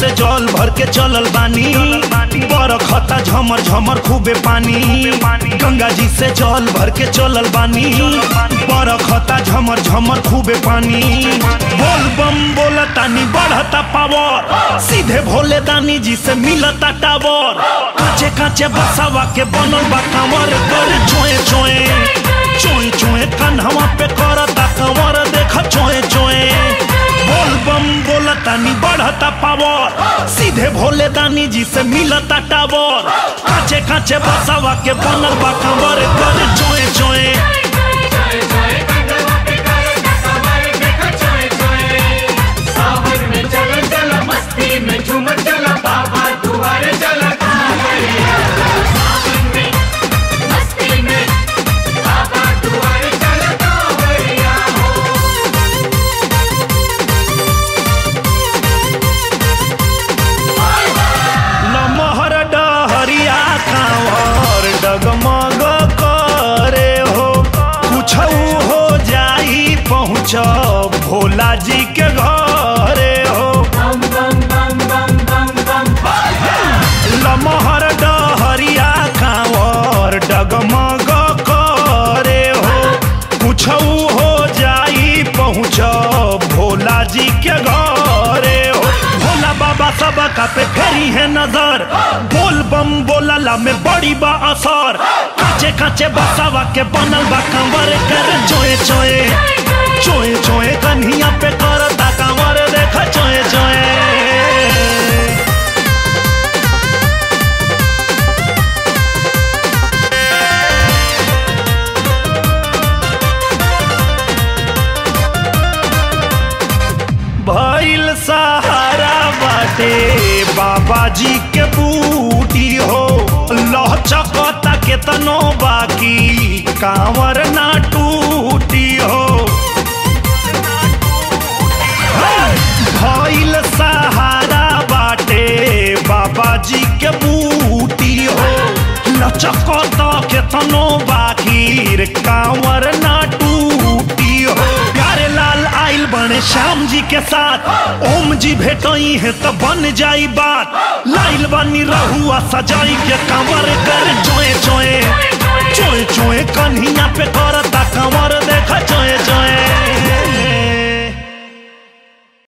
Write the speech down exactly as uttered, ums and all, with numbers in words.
से जल भर के चलल बानी, बरखता झमर झमर खूबे पानी। गंगा जी से जल भर के चलल बानी, बरखता झमर झमर खूबे पानी। बोल बम बोला तानी बढ़ता पावर, सीधे भोले दानी जी से मिलता टावर। काचे काचे बसावा के बनल बा कांवर, कर चोए चोए चोए चोए कन्हवा पे करता कंवर, देखा चोए चोए। बोल बम बोला तानी बढ़ता पावर, सीधे भोले दानी जी से मिलता टावर। काचे काचे बसावा के बनल बा कांवर, कर चोए चोए। डगमग करे हो कुछ हो जाई, पहुँच भोला जी के घरे हो। लमहर डहरिया कांवर डगमग करे हो कुछ हो जाई, पहुँच भोला जी के घरे हो। भोला बाबा सबका पे फेरी है नजर, बोल बम बोला में बड़ी बा असर। काचे काचे बसावा के बनल बा कांवर, कर चोए चोए चोए चोए कन्हिया पे करता कांवर, देखा चोए चोए। भइल सहारा बाटे बाबा जी के बूटी हो, लहचकता केतनो बाकी कांवर ना टूटी हो। भइल सहारा बाटे बाबा जी के बूटी हो, लचकता केतनो बाकी कांवर ना टूटी हो। प्यारे लाल आइल बने श्याम जी के साथ, ओम जी भेटई है तो बन जाई बात। लाइल बनी रहुआ सजाई के कांवर, कर चोए चोए चोए चोए कन्हिया पे करता कांवर, देखा चोए चोए।